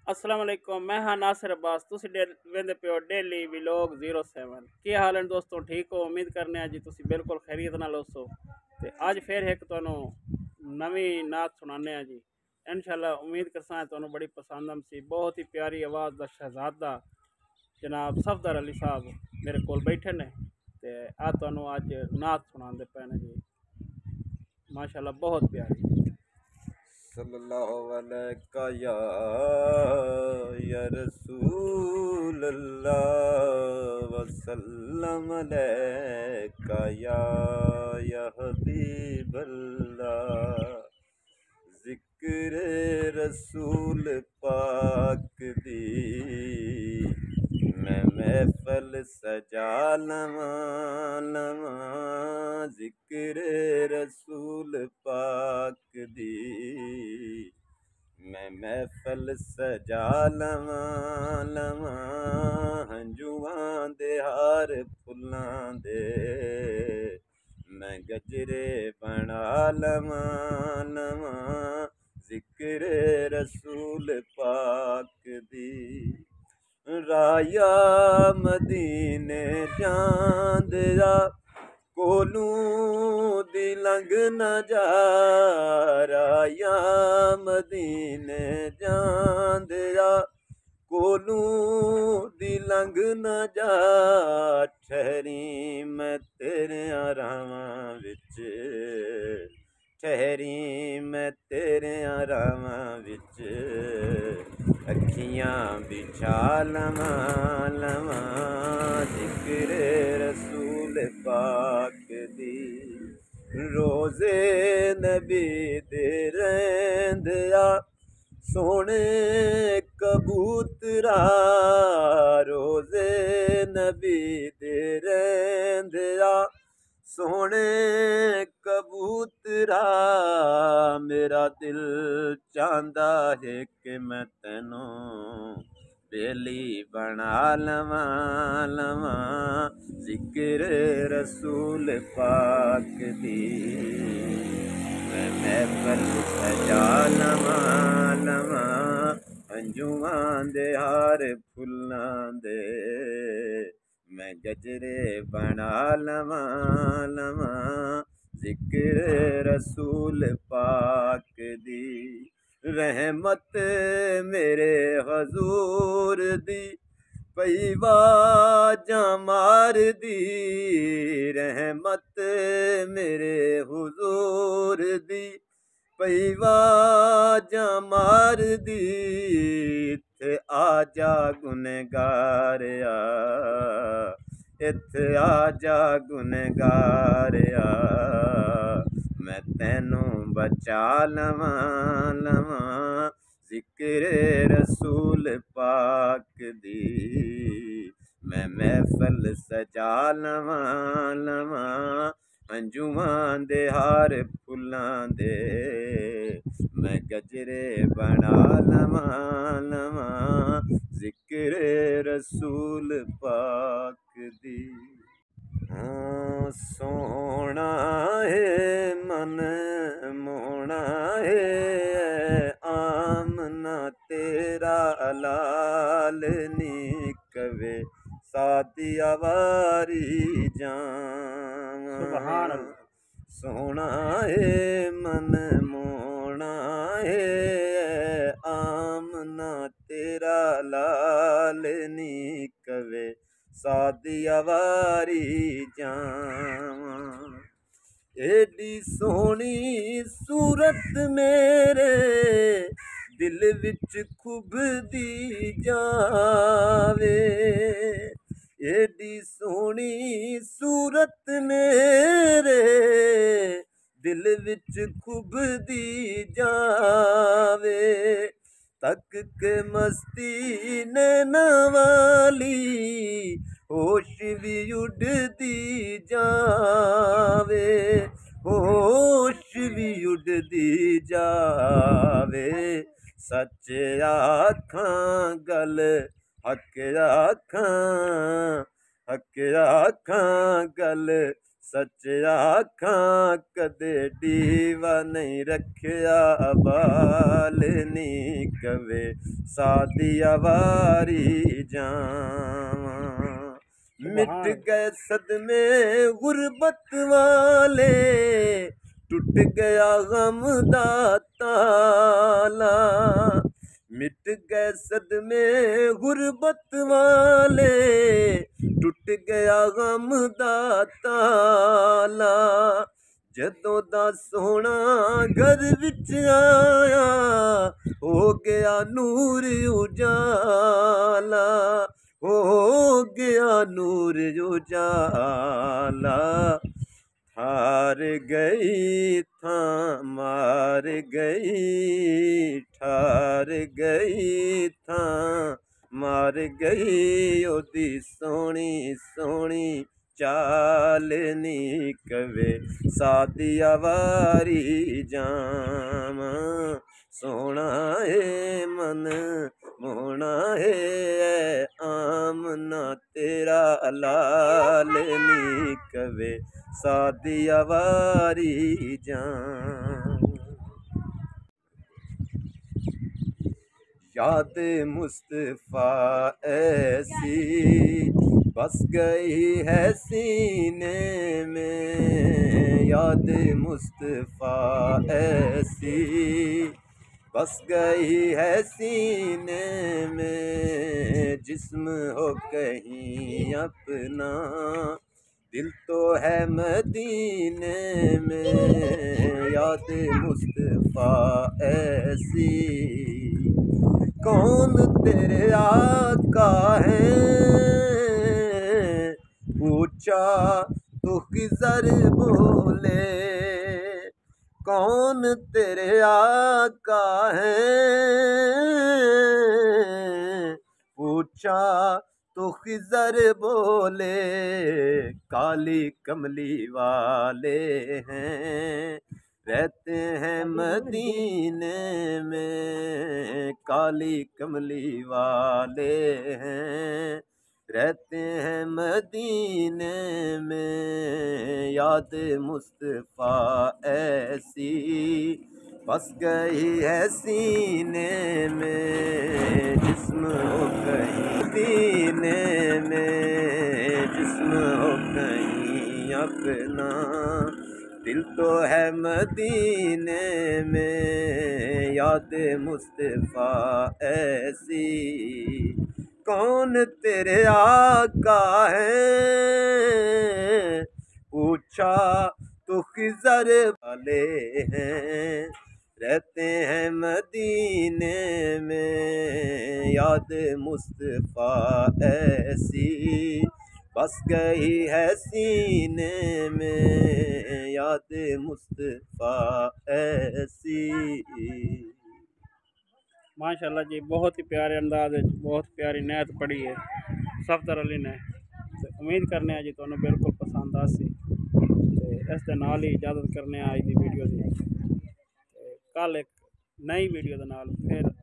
अस्सलाम वालेकुम। मैं हाँ नासिर अब्बास। तुसी वेंदे पे हो डेली व्लॉग 07। की हाल है दोस्तों? ठीक हो? उम्मीद करने जी तुसी बिल्कुल खैरियत नाल होसो। ते अज फिर एक तुहानू नवी नात सुनाने जी। इंशाल्लाह उम्मीद करसा तुहानू बड़ी पसंद आमसी। बहुत ही प्यारी आवाज़ दा शहजादा जनाब सफदर अली साहब मेरे कोल बैठे ने ते आ तुहानू अज नात सुनांदे पे ने जी। माशाल्लाह बहुत प्यारी। सल्लल्लाहु अलैका या रसूल अल्लाह वसल्लम अलैका या हबीब अल्लाह। जिक्र रसूल पाक दी मैं महफल सजा लवा लवा। जिक्र रसूल पाक दी मैं महफल सजा लवा लवा। हंजुआं दे हार फुल्लां दे मैं गजरे बना लवा लवा। जिक्र रसूल पाक दी राया मदीने जांदिया कोलू दी लंघ न जा। राया मदीने जांदिया कोलू दी लंघ न जा। ठहरी मैं तेरे रावां विच ठहरी मैं तेरे रावां विच। अखियां बिछा लवा लवा। जिक्र रसूल पाक दी रोज़े नबी दे रैंदिया सोने कबूतरा। रोज़े नबी दे रैंदिया सोने कबूतरा। मेरा दिल चांदा है कि मैं तेनू बेली बना लवा लवा। जिक्र रसूल पाक दी मैं महफल सजा लवा लवा। अंजुआं दे हार फुल्लां दे मैं गजरे बना लवा लवा। जिक्र रसूल पाक दी रहमत मेरे हजूर दी पई वाजा मार दी। रहमत मेरे हुजूर दी पई वाजा मार दी। इत्थे आजा गुनहगारिया इत्थे आजा गुनहगारिया। मैं तेनू बचा लवा लवा। जिक्र रसूल पाक दी मैं महफल सजा लवा लवा। अंजुआं दे हार फुल्लां दे मैं गजरे बना लवा लवा। जिक्र रसूल पाक दी सोना है मन मोना है आमना तेरा लाल नी कवे सादिया वारी सुबहान जान। अल्लाह। सोना है मन मोना है आमना तेरा लाल नी कवे सादिया वारी जान। एडी सोहनी सूरत मेरे दिल विच खुभदी जावे। एडी सोहनी सूरत मेरे दिल विच खुभदी जावे। तक के मस्ती नैना वाली होश भी उड़दी जावे। होश भी उड़दी जावे। सच आखां गल हक आखां हक आखां गल सच आखां कदे डीवा नहीं रखिया बाल नी कवे सादी अवारी जावां मिट गए सदमे गुरबत वाले टूट गया गम दा ताला मिट गए सदमे गुरबत वाले टूट गया गम दा ताला जदों दा सोहना घर विच आया हो गया नूर उजाला हो गया नूर उजाला हार गई था मार गई ठार गई था मार गई ओदी सोहनी सोहनी चाल नी कवे सादी अवारी जावां सोना है मन मोना है आमना तेरा लाल नी कवे सादी अवारी जान याद मुस्तफा ऐसी बस गई है सीने में याद मुस्तफा ऐसी बस गई है सीने में जिस्म हो कहीं अपना दिल तो है मदीने में याद मुस्तफा ऐसी कौन तेरे आका है पूछा तो खिज़र बोले कौन तेरे आका है पूछा तो खिज़र बोले काली कमली वाले हैं रहते हैं मदीने में काली कमली वाले हैं रहते हैं मदीने में याद मुस्तफा ऐसी बस गई है सीने में जिस्म हो कहीं सीने में जिस्म हो कहीं अपना दिल तो है मदीने में याद मुस्तफा ऐसी कौन तेरे आका है पूछा तो खिज़र वाले हैं रहते हैं मदीने में याद मुस्तफा ऐसी बस गई है सीने में याद मुस्तफा ऐसी माशाल्लाह जी बहुत ही प्यारे अंदाज है बहुत प्यारी नैत पढ़ी है सफदर अली ने ते उम्मीद करने जी तुहानू बिल्कुल पसंद आसी ते इस दे नाल ही इजाज़त करने आज दी वीडियो दी कल एक नई वीडियो दे नाल फिर